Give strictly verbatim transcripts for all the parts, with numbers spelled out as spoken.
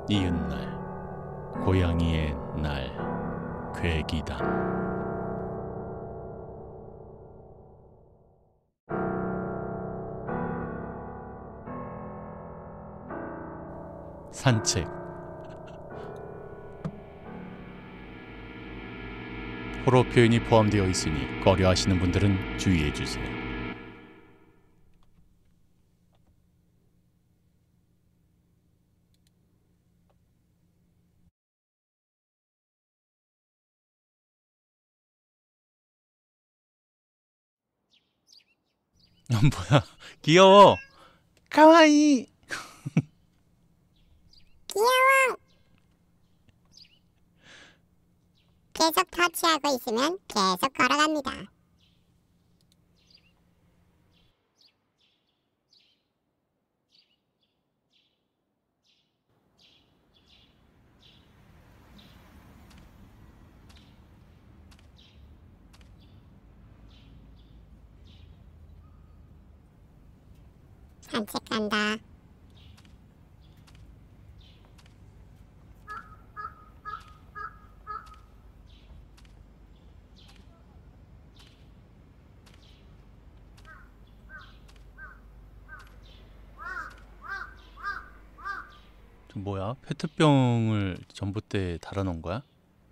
이웃날 고양이의 날 괴기담. 산책. 호러 표현이 포함되어 있으니 꺼려하시는 분들은 주의해 주세요. 아, 뭐야? 귀여워. 가와이. 귀여워. 계속 터치하고 있으면 계속 걸어갑니다. 산책 간다. 저 뭐야? 페트병을 전봇대에 달아놓은 거야?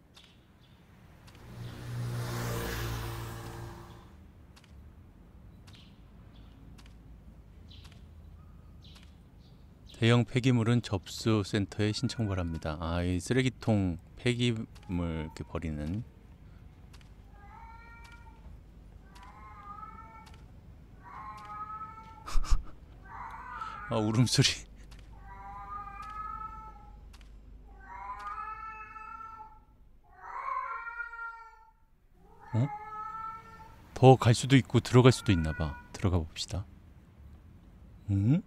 대형 폐기물은 접수 센터에 신청 바랍니다. 아, 이 쓰레기통 폐기물 이렇게 버리는. 아, 울음소리. 어? 더 갈 수도 있고 들어갈 수도 있나 봐. 들어가 봅시다. 응?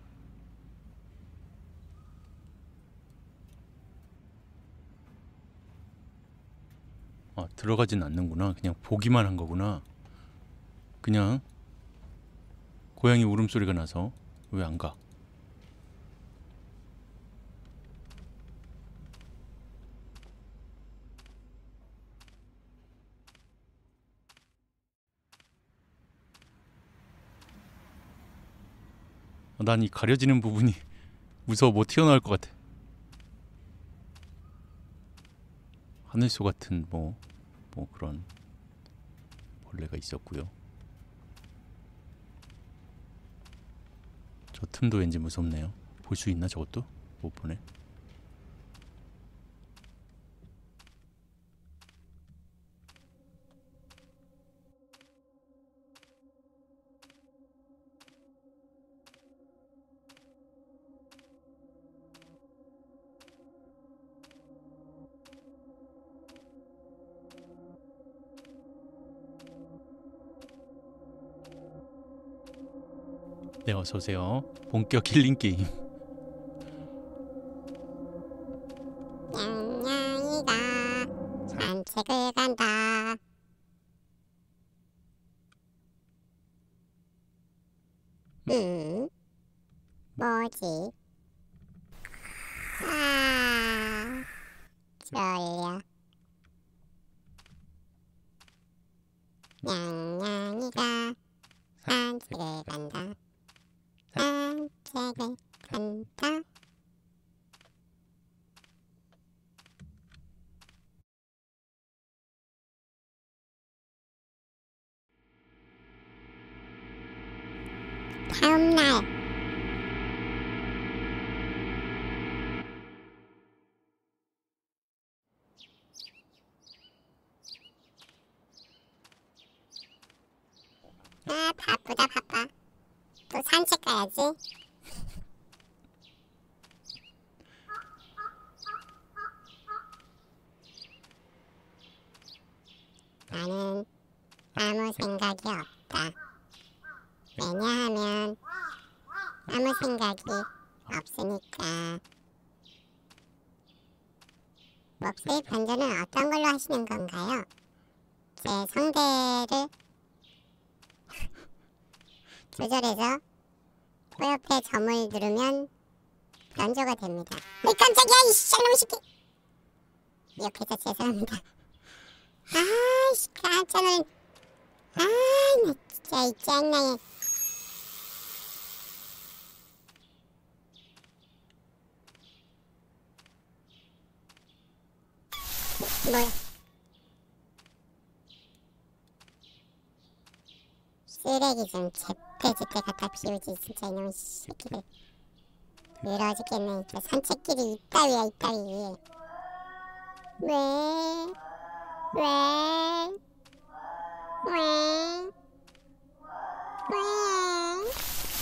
아, 들어가진 않는구나. 그냥 보기만 한 거구나. 그냥 고양이 울음소리가 나서. 왜 안 가? 난 이 가려지는 부분이 무서워 못 튀어나올 것 같아. 하늘소 같은 뭐, 뭐 그런 벌레가 있었고요. 저 틈도 왠지 무섭네요. 볼 수 있나 저것도? 못 보네. 네, 어서오세요. 본격 힐링 게임. 냥냥이가 산책을 간다. 음, 뭐지? 아, 졸려. 냥냥이가 산책을 간다. 산책을 간다. 다음 날. 아, 바쁘다 바빠. 또 산책 가야지. 나는 아무 생각이 없다. 왜냐하면 아무 생각이 없으니까. 목소리 변조는 어떤 걸로 하시는 건가요? 제 성대를 조절해서 코 옆에 점을 누르면 연조가 됩니다. 이 깜짝이야 이 쌍놈 새끼. 욕해서 죄송합니다. 아이씨 깜짝 놀란. 아나 진짜 이 짱나게. 뭐야? 쓰레기 좀 제때제때 갖다 비우지 진짜 이놈의 새끼들. 더러워 죽겠네. 진짜 산책길이 이따위야 이따위. 왜? 왜? 왜? 왜?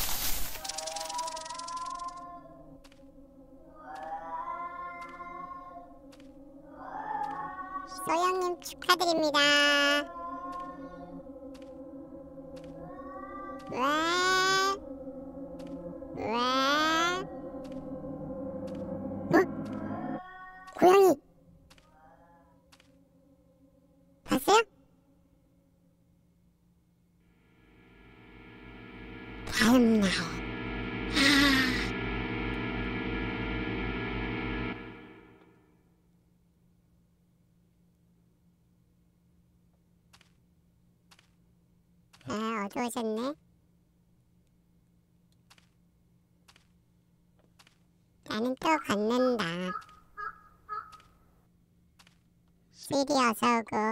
소영님 축하드립니다. 왜? 왜? 어? 고양이 봤어요? 다음날 아 어두워졌네. 나는 또 걷는다. 시리 어서오고.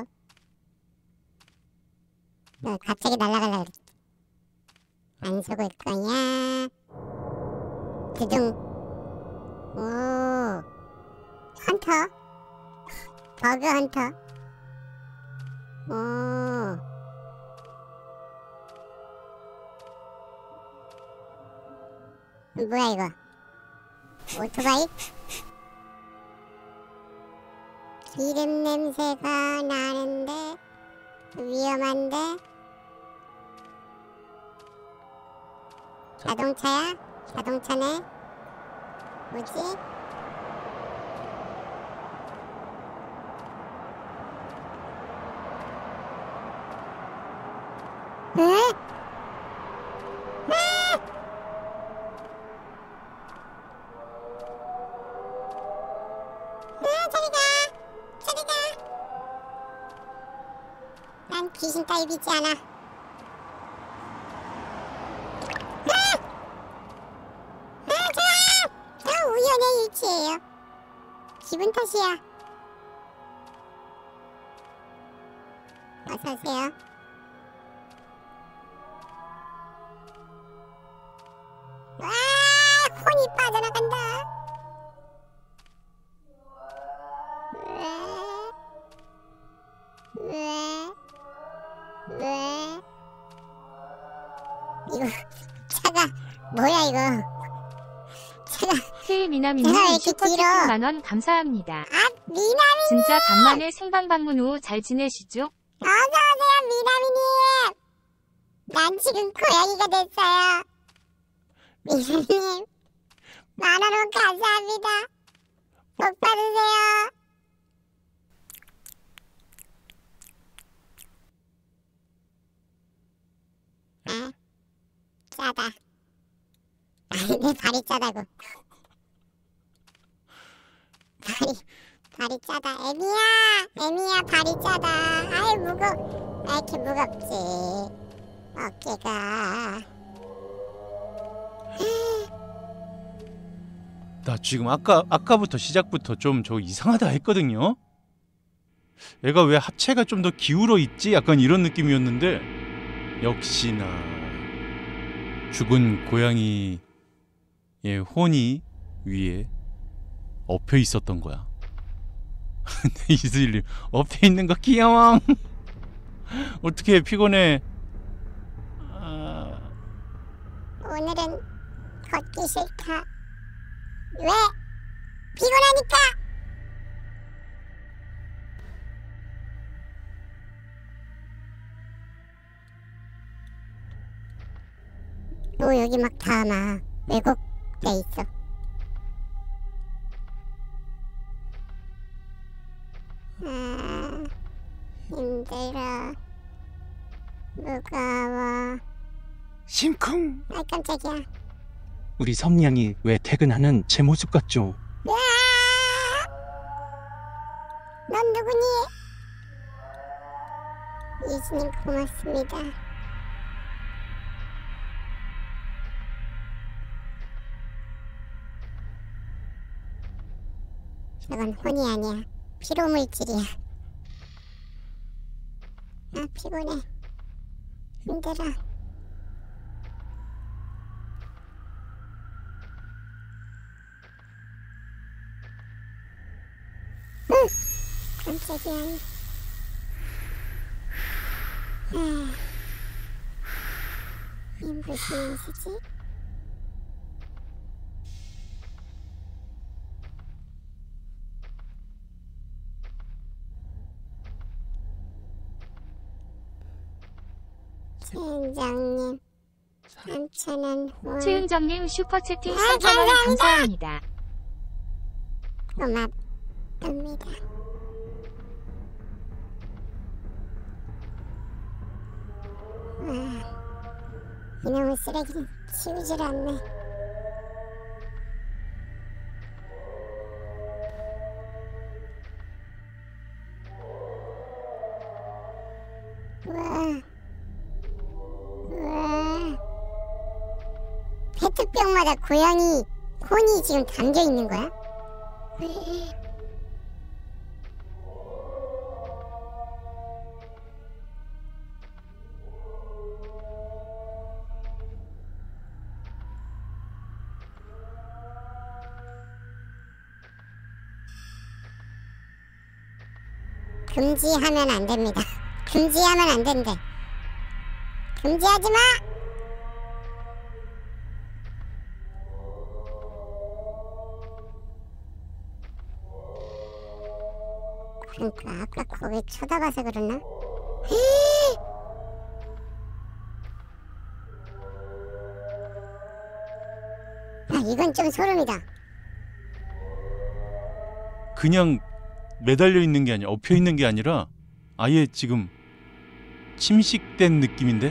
너 갑자기 날아갈라 그랬지. 안 속을 거야. 두둥. 오 헌터. 버그 헌터. 오 뭐야 이거. 오토바이? 기름 냄새가 나는데 위험한데? 자동차야? 자동차네? 뭐지? 에? 난 귀신 따위 믿지 않아. 아! 아, 좋아! 다 우연의 일치예요. 기분 탓이야. 어서오세요. 와! 혼이 빠져나간다. 왜? 왜? 왜? 이거 차가 뭐야 이거. 차가 K 미나미님 내가 왜 이렇게 슈퍼채팅 길어? 만원 감사합니다. 아 미나미 진짜 간만에 생방 방문 후 잘 지내시죠? 어서오세요 미나미님. 난 지금 고양이가 됐어요. 미나미님 만원 감사합니다. 복 받으세요. 아 짜다. 아니 내 발이 짜다고. 발이 발이 짜다. 애미야 애미야 발이 짜다. 아이 무거. 왜 이렇게 무겁지 어깨가. 나 지금 아까 아까부터 시작부터 좀 저 이상하다 했거든요. 얘가 왜 하체가 좀 더 기울어 있지? 약간 이런 느낌이었는데 역시나 죽은 고양이의 혼이 위에 엎여 있었던 거야. 근데 이슬님 엎여 있는 거 귀여워. 어떻게 피곤해? 아... 오늘은 걷기 싫다. 왜? 피곤하니까. 또 여기 막 다 막 왜곡돼 있어. 아 힘들어. 무거워. 심쿵. 아 깜짝이야. 우리 섬양이 왜 퇴근하는 제 모습 같죠? 으아! 넌 누구니? 예수님 고맙습니다. 저건 혼이 아니야. 피로물질이야. 아, 피곤해. 힘들어. 으! 깜짝이야. 아, 이 무슨 연수지? 최은정님 삼천 원 후원 최은정님 슈퍼채팅 아, 삼천 원 감사합니다. 고맙답니다. 아, 이놈의 쓰레기는 치우질 않네. 우와, 우와. 페트병마다 고양이 혼이 지금 담겨 있는 거야? 금지하면 안 됩니다. 금지하면 안 된대. 금지하지 마! 그러니까 아까 거기 쳐다봐서 그러나? 아, 이건 좀 소름이다. 그냥 매달려 있는 게 아니라 엎혀 있는 게 아니라 아예 지금 침식된 느낌인데?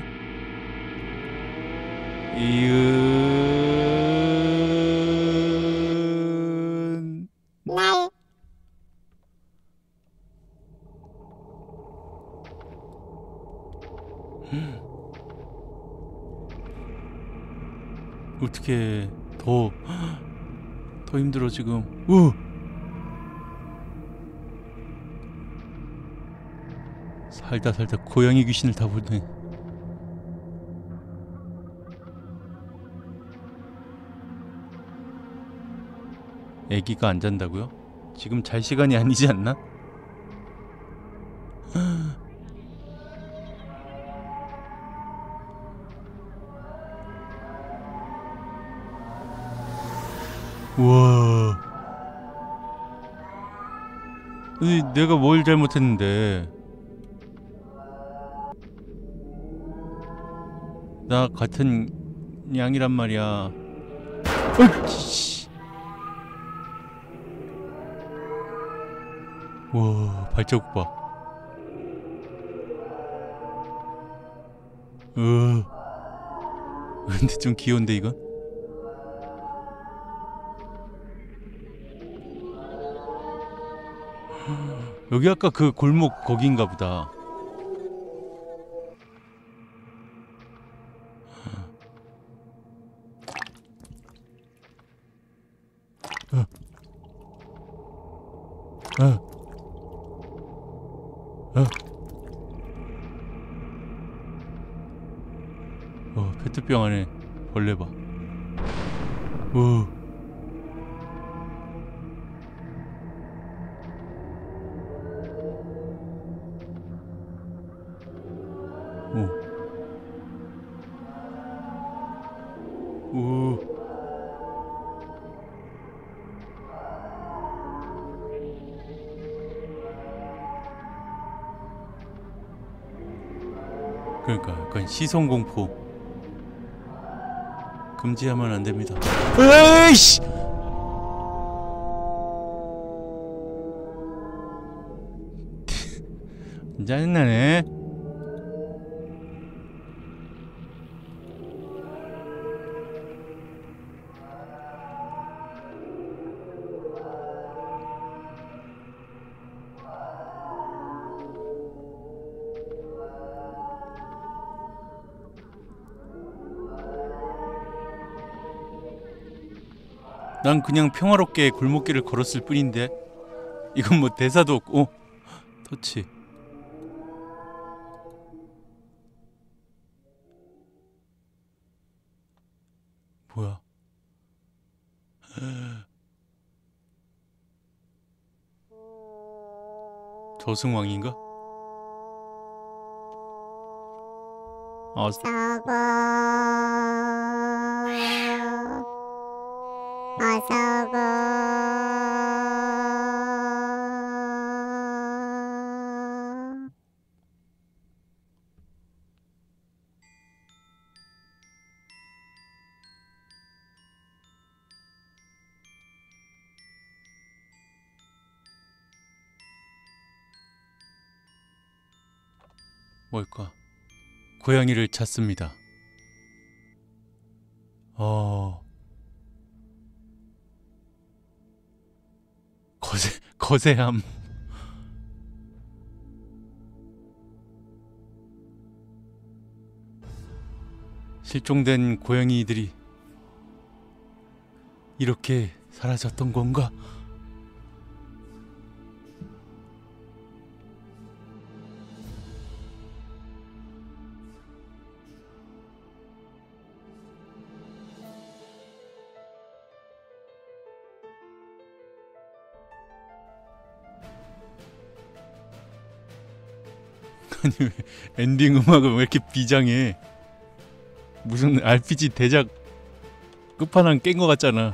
이은 날 어떻게 더 더 힘들어 지금. 우 살다 살다 고양이 귀신을 다 보네. 애기가 안 잔다고요? 지금 잘 시간이 아니지 않나? 우와. 아니, 내가 뭘 잘못했는데. 나 같은 양이란 말이야. 어이씨. 와, 발자국 봐. 으. 근데 좀 귀여운데 이건? 여기 아까 그 골목 거기인가 보다. 어. 어. 어. 어, 페트병 안에 벌레 봐. 오. 오. 오. 그러니까 약간 시선 공포. 금지하면 안 됩니다. 에이씨! 짜증나네. 난 그냥 평화롭게 골목길을 걸었을 뿐인데 이건 뭐 대사도 없고. 어? 터치. 뭐야? 저승왕인가? 아, 어서고 어서고. 뭘까? 고양이를 찾습니다. 어... 거세, 거세함. 실종된 고양이들이 이렇게 사라졌던 건가? 아니 왜 엔딩 음악은 왜 이렇게 비장해? 무슨 알피지 대작 끝판왕 깬 거 같잖아.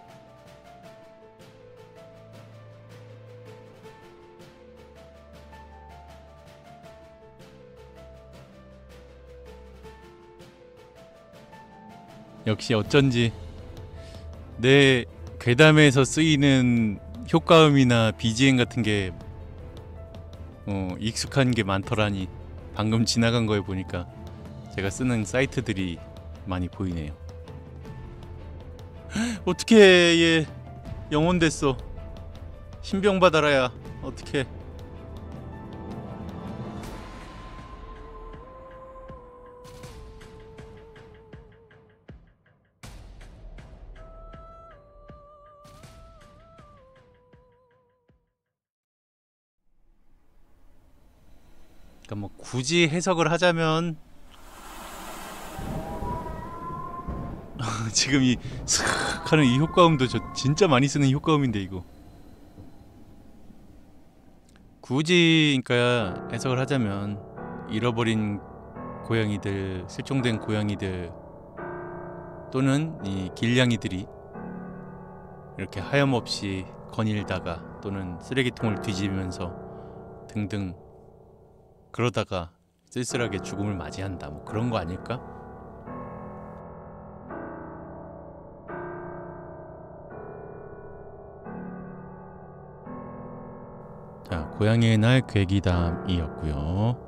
역시 어쩐지 내 괴담에서 쓰이는 효과음이나 비지엠 같은 게 어, 익숙한 게 많더라니. 방금 지나간 거에 보니까 제가 쓰는 사이트들이 많이 보이네요. 어떻게 얘 영혼 됐어. 신병 받아라야. 어떻게? 그러니까 뭐 굳이 해석을 하자면 지금 이 슥 하는 이 효과음도 저 진짜 많이 쓰는 효과음인데 이거 굳이 그러니까 해석을 하자면 잃어버린 고양이들, 실종된 고양이들 또는 이 길냥이들이 이렇게 하염없이 거닐다가 또는 쓰레기통을 뒤지면서 등등 그러다가 쓸쓸하게 죽음을 맞이한다. 뭐 그런 거 아닐까? 자, 고양이의 날 괴기담이었고요.